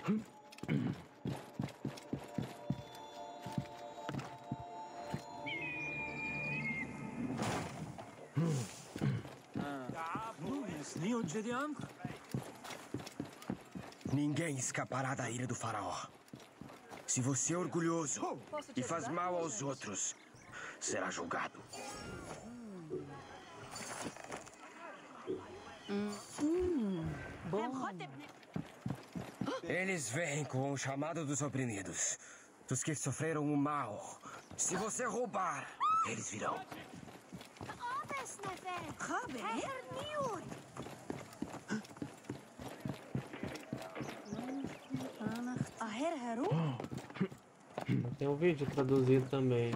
Ninguém escapará da ira do faraó. Se você é orgulhoso e faz mal aos outros, será julgado. Eles vêm com o chamado dos oprimidos, dos que sofreram o mal. Se você roubar, eles virão. Tem um vídeo traduzido também.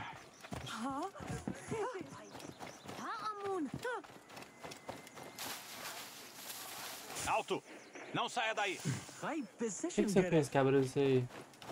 Alto! Não saia daí! O que você pensa que abriu isso aí?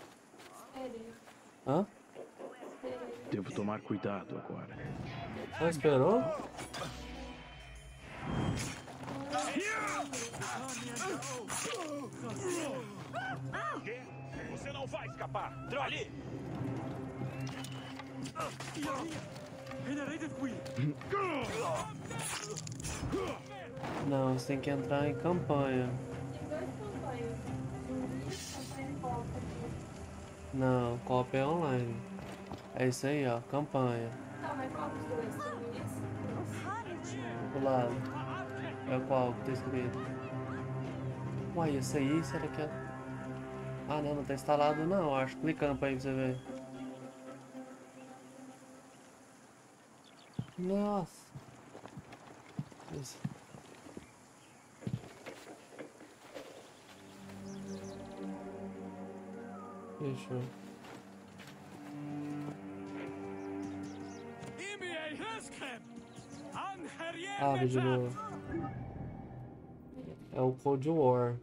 Hã? Devo tomar cuidado agora. Só esperou? O quê? Você não vai escapar! Ali! Não, você tem que entrar em campanha. Não, cópia é online. É isso aí, ó, campanha. Tá, mas qual dos dois? Tem o início? Do lado. É qual que tá escrito? Uai, esse aí, será que é? Ah, não tá instalado não, acho. Clica aí pra você ver. Nossa. Isso. Fechou. Abre de novo. É o Cold War.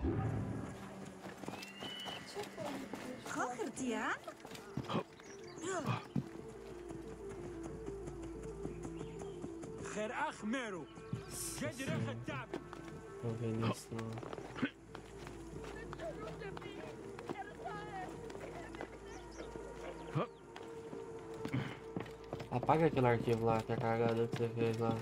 Não vem isso não. Apaga aquele arquivo lá que é carregado que você fez lá.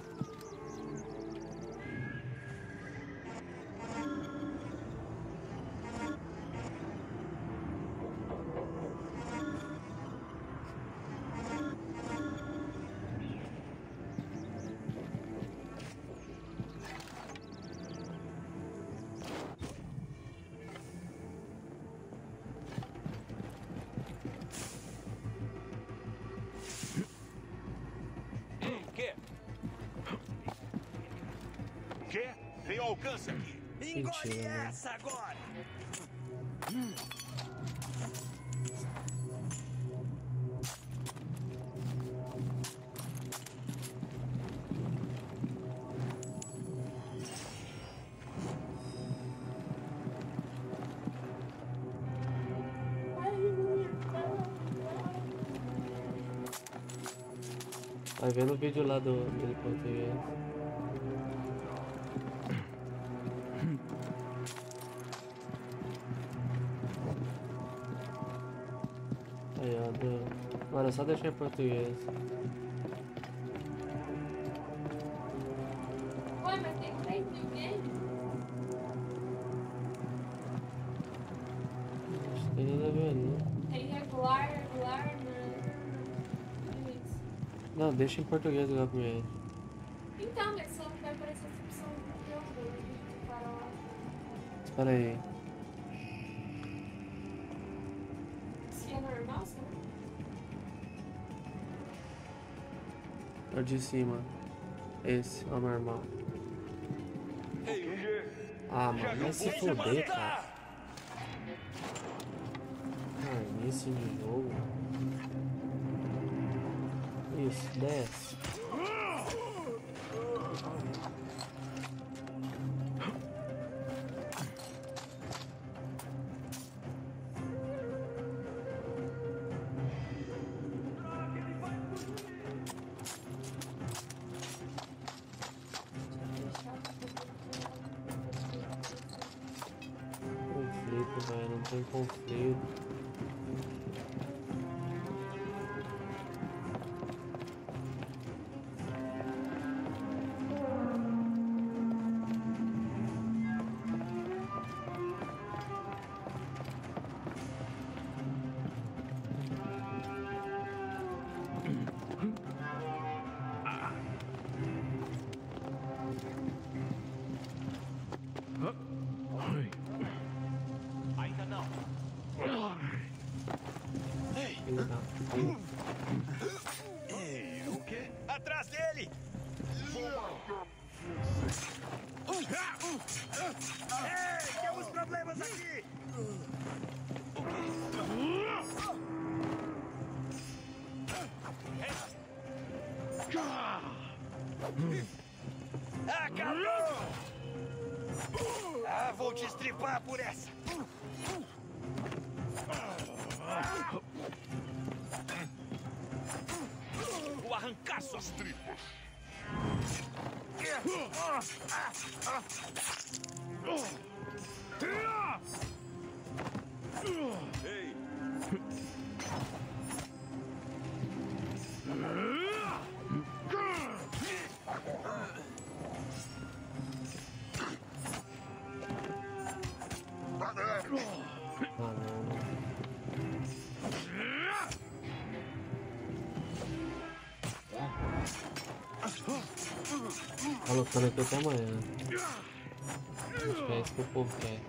O quê? Tem alcance aqui! Engole essa agora! Vai vendo o vídeo lá do português. Aí, ó, agora é só deixar em português. Ué, mas tem 3 mil games? Acho que tem nada a ver, né? Tem regular, né? Não, deixa em português agora primeiro. Então, mas só vai aparecer a opção do jogo. Para lá. Espera aí. Se é normal, será? É o de cima. Esse é o normal. Ah, mano, vai se fuder, cara. Ah, início de jogo. Isso, desce. Conflito. velho, não tem conflito. Ainda não. Filho da puta. O quê? Atrás dele! Ei, temos problemas aqui! Acabou! Ah, vou te estripar por essa! Vou arrancar suas tripas! Ei! Ah, não. Tá lutando aqui até amanhã. Acho que é isso que o povo quer.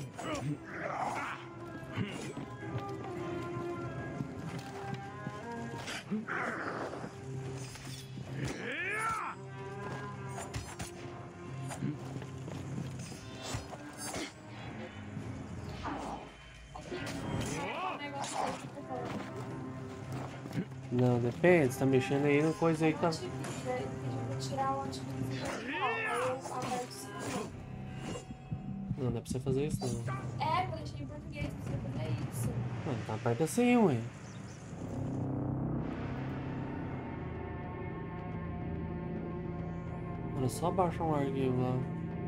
Não, depende, você tá mexendo aí na coisa aí que tá. Vou tirar o antivirus. Eu aperto sim. Não, não é pra você fazer isso não. É, quando a gente em português, você fazer isso. Mano, tá aperta assim, ué. Mano, só baixar um arquivo lá.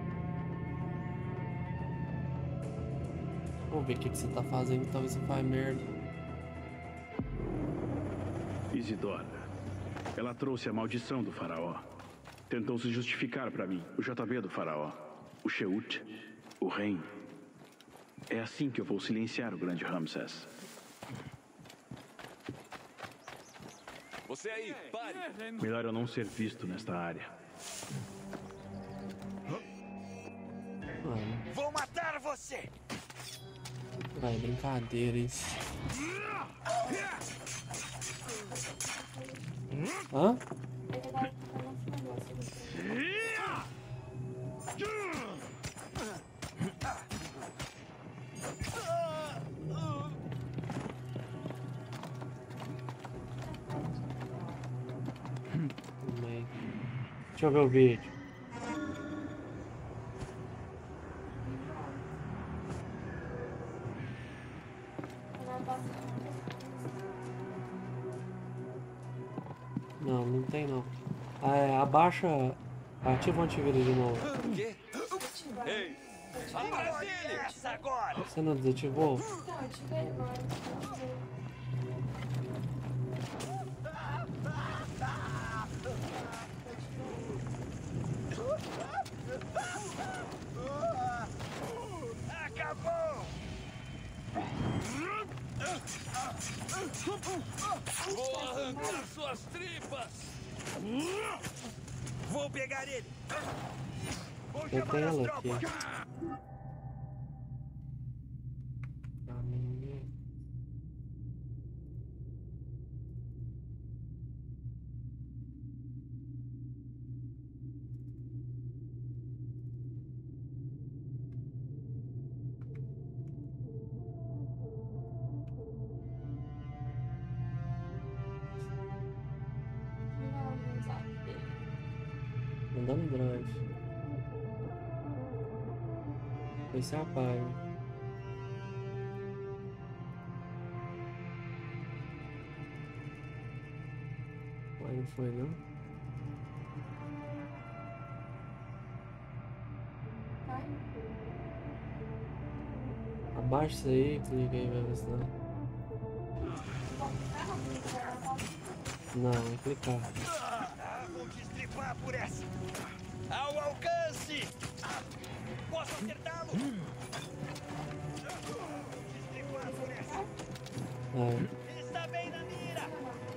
Vamos ver o que você tá fazendo, talvez você faça merda. Isidora. Ela trouxe a maldição do faraó. Tentou se justificar para mim. O JB do faraó. O Sheut. O Reino. É assim que eu vou silenciar o grande Ramsés. Você aí, pare! Melhor eu não ser visto nesta área. Mano, Vou matar você! vai, brincadeira isso. Hã? Deixa eu ver o vídeo. Não, não tem não. É, abaixa. Ativa o antivírus de novo. O quê? Ei! Atrás dele! Essa agora! Você não desativou? Não, eu tive agora. Acabou! Vou arrancar suas tripas! Vou pegar ele! Vou Eu chamar tenho as ela aqui. tropas! Mandando drive. Depois você apaga. Mas não foi não? Abaixa isso aí, clica aí, vai ver se não. Não, é clicar. Vou te estripar por essa. Ao alcance! Posso acertá-lo? Vou te estripar por essa. É. Ele está bem na mira.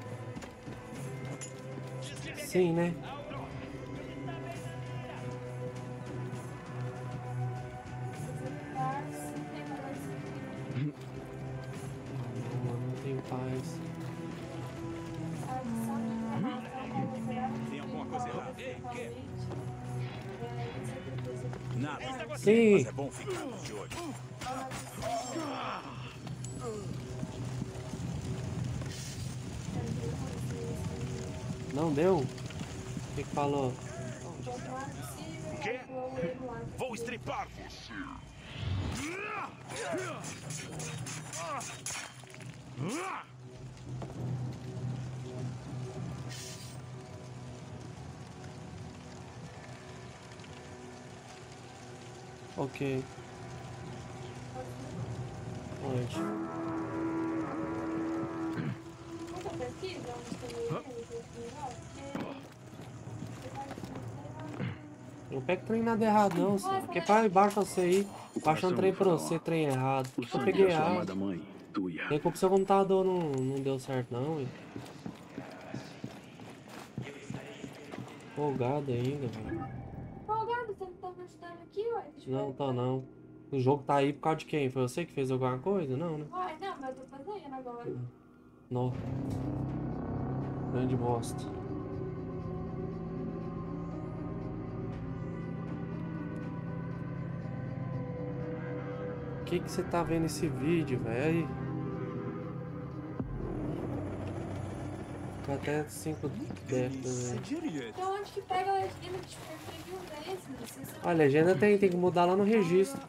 Desligue Sim, né? Ele está bem na mira. Não, não tenho paz. Tem alguma coisa errada? Ei, o quê? Nada. Sim. Mas é bom ficarmos de olho. Não deu? O que falou? O quê? Vou estripar você. Ok. Pode. Não pega trem nada errado não, senhor. Porque pai, baixa você aí. Baixa um trem pra você, trem errado. O Eu sangue peguei da sua errado. amada mãe, Tuya. Tem culpa do seu computador, não deu certo não, ué. Folgado ainda, velho. Folgado, você não tá me ajudando aqui, ué? Deixa eu Não, ver. tá não. O jogo tá aí por causa de quem? Foi você que fez alguma coisa? Não, né? Uai, não, mas eu tô fazendo agora. Não. Grande bosta. O que você tá vendo esse vídeo, velho? Ficou até 5 décadas, velho. Então onde que pega a legenda de preview desse? A legenda tem que mudar lá no registro.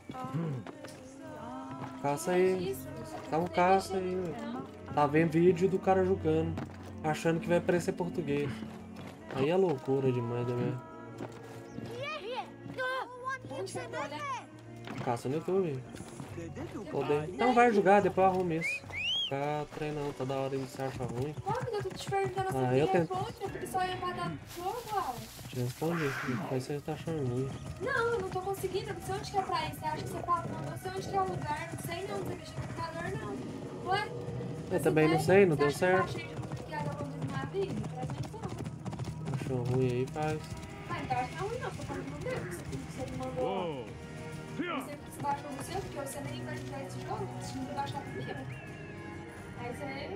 Caça aí. Dá um caça aí, velho. Tá vendo vídeo do cara jogando, achando que vai aparecer português. Aí é loucura demais, né, velho? Onde que eu vou olhar? Caça no YouTube. Poder. Então vai jogar, depois arruma isso. Ficar treinando toda hora e se acha ruim. Pô, mas eu tô te perguntando assim, Ah, eu me tento. responde, porque só ia matar o jogo, uai. Te respondi. Depois você tá achando ruim. Não, eu não tô conseguindo, eu não sei onde que é pra ir. Você acha que você fala, não, não sei onde que é o lugar, não sei não, você mexe no computador, não. Ué? Eu também não sei, não deu Você certo. acha que eu baixei de que era uma vida? Presta atenção. Achou ruim aí, faz. Ah, então acho que não é ruim não, tô falando do meu, você me mandou. Não sei porque você baixou no seu, porque você nem vai jogar esse jogo, você tinha que baixar primeiro. Aí você...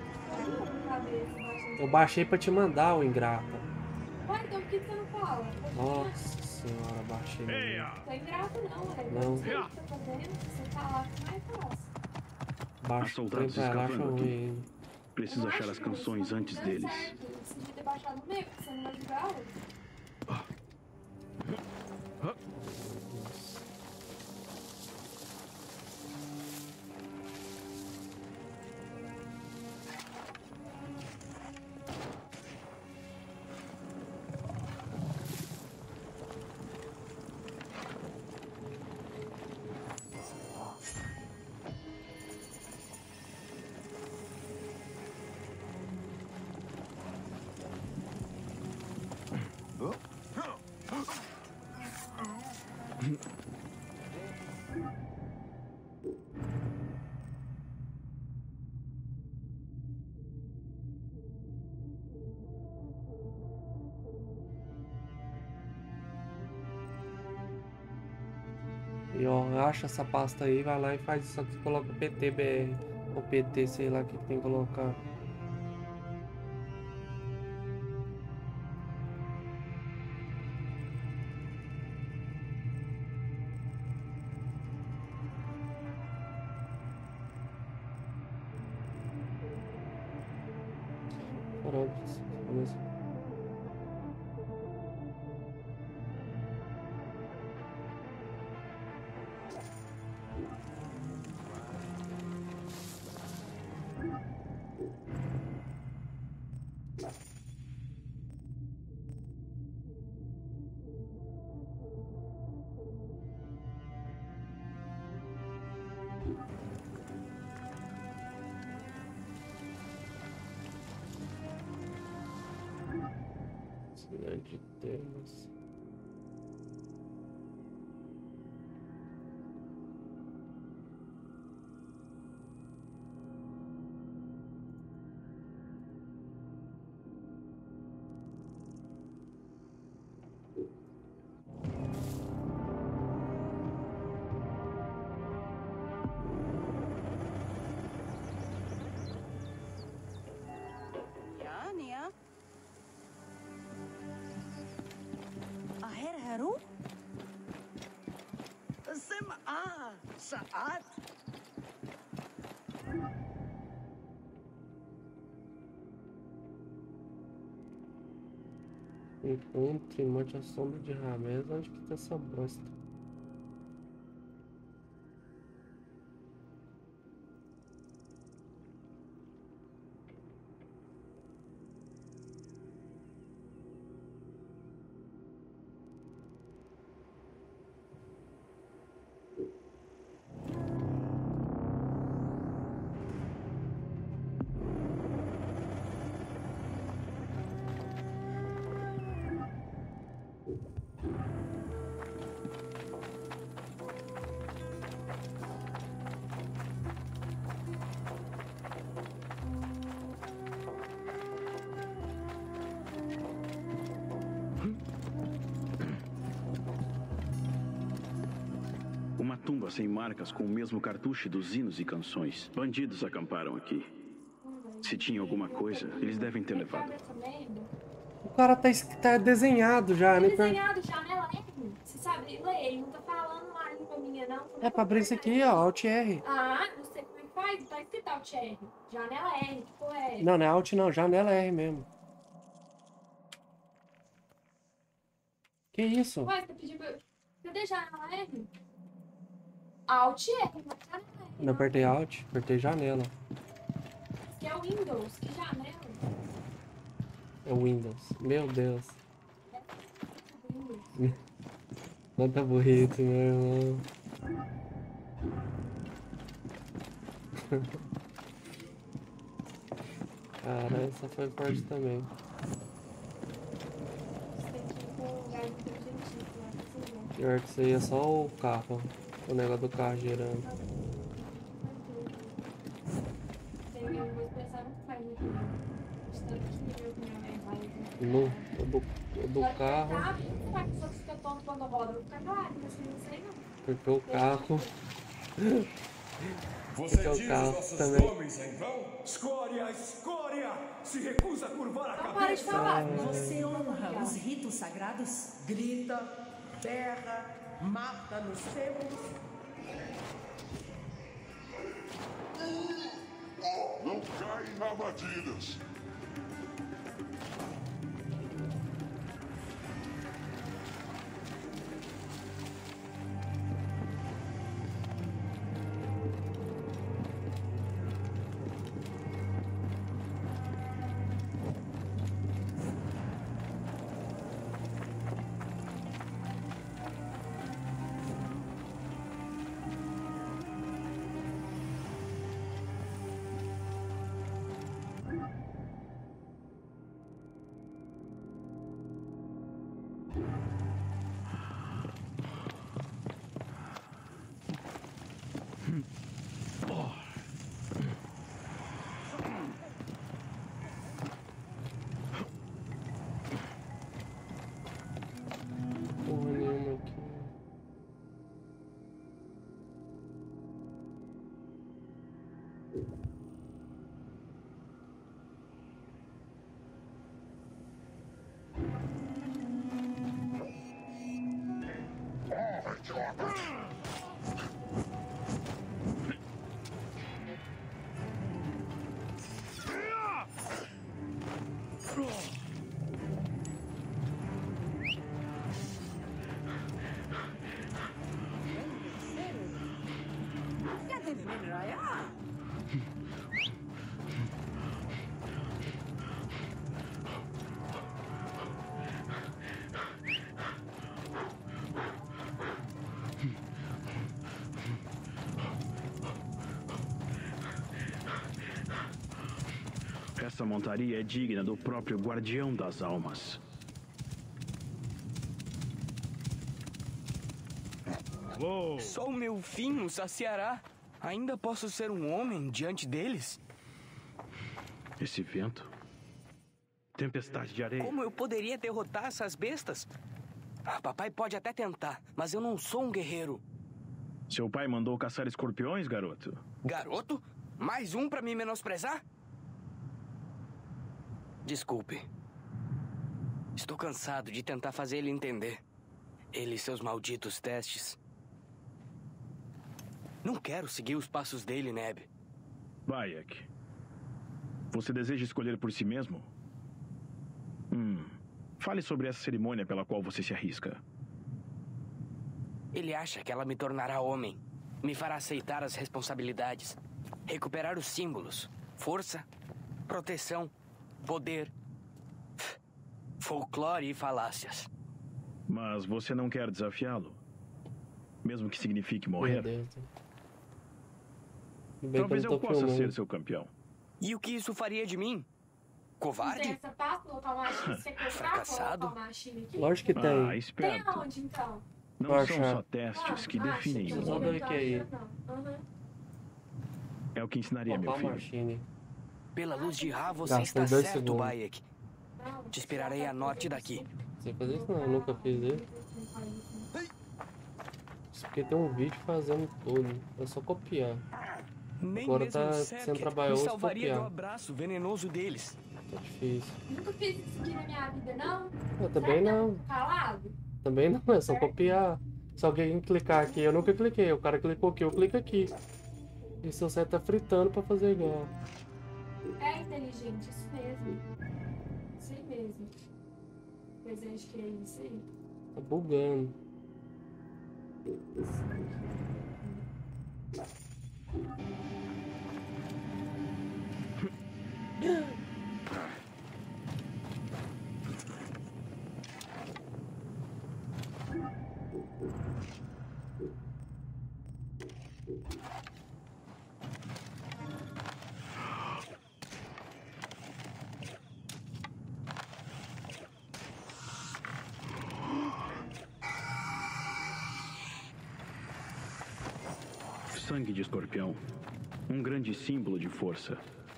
Eu baixei pra te mandar, o ingrata. Ué, então por que você não fala? Nossa senhora, baixei. Não é ingrato não, é. Não. Você tá fazendo, você falar que não é fácil. Baixa o trem soldados pra lá, acha escapando ruim aqui. ainda. Preciso achar as canções antes deles. Você devia ter baixado no meio, porque você não vai jogar hoje. E ó, acha essa pasta aí, vai lá e faz isso aqui, coloca PTBR. Ou PT, sei lá o que tem que colocar. Pronto, começa. Grande Deus. Encontre, monte a sombra de Ramés. Onde que tá essa bosta? Uma tumba sem marcas com o mesmo cartucho dos hinos e canções. Bandidos acamparam aqui. Se tinha alguma coisa, eles devem ter levado. O cara tá desenhado já, né? Desenhado já, né? Você sabe ler, ele não tá falando uma língua minha, não. É pra abrir isso aqui, ó, Alt R. Ah, não sei como é que faz, tá escrito Alt R. Janela R, que porra é essa? Não, não é Alt não, janela R mesmo. Que isso? Ué, você pediu pra... Cadê janela R? Alt R, não é janela R. Não apertei Alt, apertei janela. Isso aqui é o Windows, que janela? É o Windows. Meu Deus. Windows. Quanta burrice, meu irmão. Cara, essa foi forte também. Você tem que ir com um lugar inteligentíssimo lá pra você ver. Pior que isso aí é só o carro. O negócio do carro girando. Eu vou expressar muito mais muito bem. Estou aqui, eu minha mãe vai. O do carro. Será que os outros ficam tontos quando roda? Eu vou ficar claro, mas não sei não. Porque o carro. Você Porque o diz carro nossos também. homens em vão? Escória, escória! Se recusa a curvar a Não para de cabeça! falar. Você honra os ritos sagrados? Grita, berra, mata nos templos. Não cai em armadilhas. Porra nenhuma aqui. Essa montaria é digna do próprio Guardião das Almas. Só o meu fim o saciará. Ainda posso ser um homem diante deles? Esse vento. Tempestade de areia. Como eu poderia derrotar essas bestas? Papai pode até tentar, mas eu não sou um guerreiro. Seu pai mandou caçar escorpiões, garoto? Garoto? Mais um pra me menosprezar? Desculpe. Estou cansado de tentar fazer ele entender. Ele e seus malditos testes. Não quero seguir os passos dele, Neb. Bayek. Você deseja escolher por si mesmo? Fale sobre essa cerimônia pela qual você se arrisca. Ele acha que ela me tornará homem. Me fará aceitar as responsabilidades. Recuperar os símbolos. Força, proteção, poder, folclore e falácias. Mas você não quer desafiá-lo? Mesmo que signifique morrer? Talvez eu possa ser seu campeão. E o que isso faria de mim? Covarde? Fracassado? Lógico que tem. Tem Esperto. aonde, então? Não Poxa. são só testes que definem um Só homem. dois que aí. É o que ensinaria meu Qual filho. machine? Pela luz de Ra, você Gastei está 2 certo, segundos. Bayek. Te esperarei a norte daqui. Você fazer isso não, eu nunca fiz isso. Isso porque tem um vídeo fazendo tudo. É só copiar. Nem Agora mesmo tá o sendo Serket trabalhoso me salvaria do copiar. abraço venenoso deles. Tá difícil. Nunca fiz isso aqui na minha vida, não? Eu também não. Calado? Também não, é só copiar. Se alguém clicar aqui, eu nunca cliquei. O cara clicou aqui, eu clico aqui. E seu set tá fritando pra fazer igual. É inteligente, isso mesmo. Isso aí mesmo. Presente que é isso aí. Tá bugando. Sangue de escorpião. Um grande símbolo de força.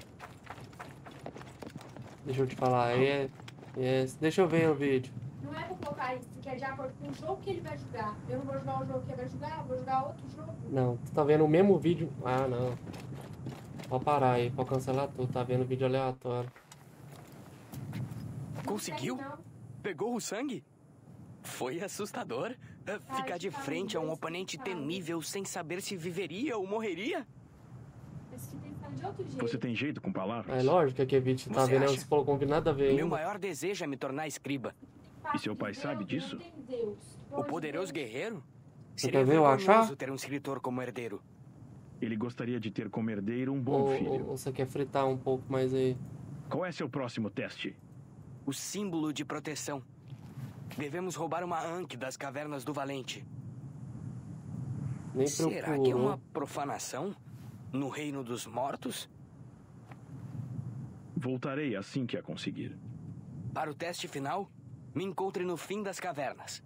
Deixa eu te falar, deixa eu ver o vídeo. Não é pra colocar isso, porque é de acordo com o jogo que ele vai jogar. Eu não vou jogar o jogo que ele vai jogar, eu vou jogar outro jogo. Não, tu tá vendo o mesmo vídeo. Ah, não. Pode parar aí, pode cancelar tudo. Tá vendo vídeo aleatório. Conseguiu? Não. Pegou o sangue? Foi assustador. Ficar de frente a um oponente temível sem saber se viveria ou morreria? Esse aqui tem que fazer de outro jeito. Você tem jeito com palavras? É lógico que aquele vídeo tá Você vendo, acha? você falou com nada a ver Meu ainda. maior desejo é me tornar escriba. E seu pai sabe disso? Tem Deus. O poderoso guerreiro? Você Seria quer ver eu vergonhoso achar? ter um escritor como herdeiro. Ele gostaria de ter como herdeiro um bom Ou filho. você quer fritar um pouco mais aí? Qual é seu próximo teste? O símbolo de proteção. Devemos roubar uma Ankh das cavernas do Valente. Nem Será que é procurou. uma profanação? No reino dos mortos? Voltarei assim que a conseguir. Para o teste final, me encontre no fim das cavernas.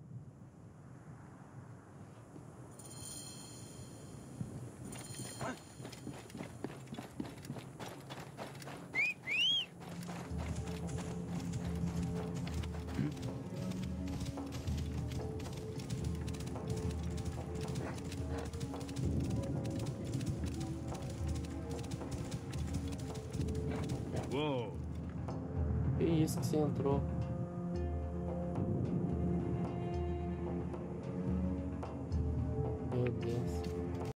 Uou. Que isso que você entrou?